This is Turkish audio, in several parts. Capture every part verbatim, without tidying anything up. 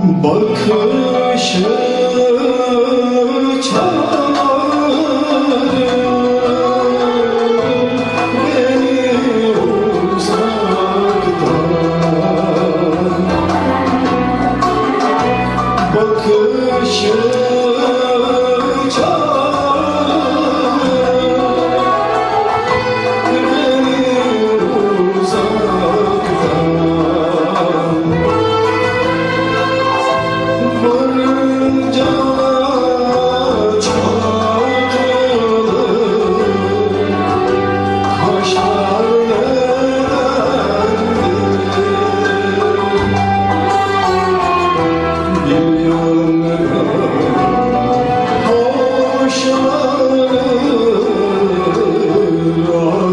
Bakışı çağırır beni uzaktan. Bakışı çağırır beni uzaktan. Varınca çağırır kaşlar nerededir? Bir yanına hoşlanır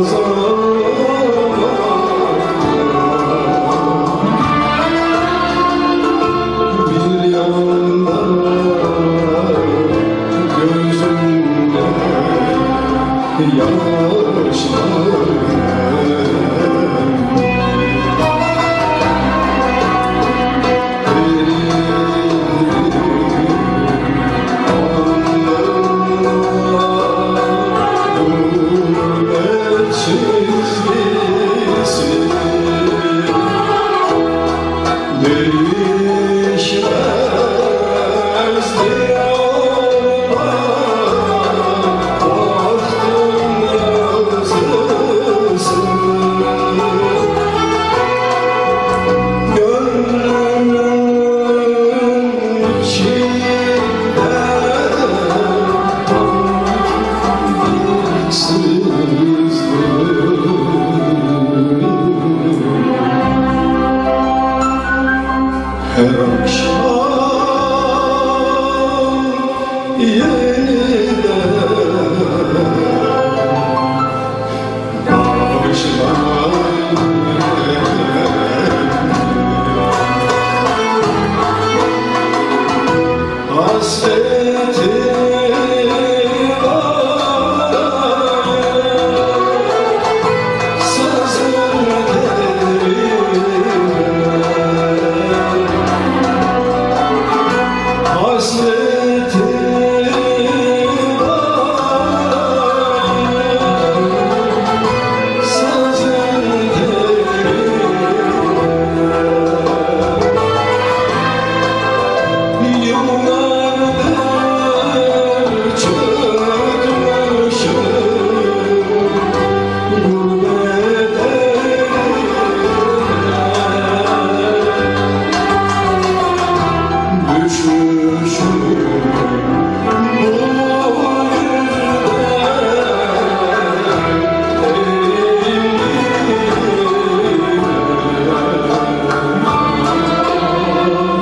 azar. Bir yanında gözümde yaşlar. Değişmez diyorlar baktım yazısın. Gönlümün içinde tanıksızdır. Her akşam yeniden başlar. Hasreti var sazın derine. Hasreti var sazın derine. Yıllardır çıkmışım gurbet eline. Düşmüşüm bu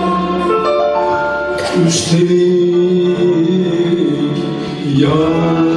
yüzden üstelik yar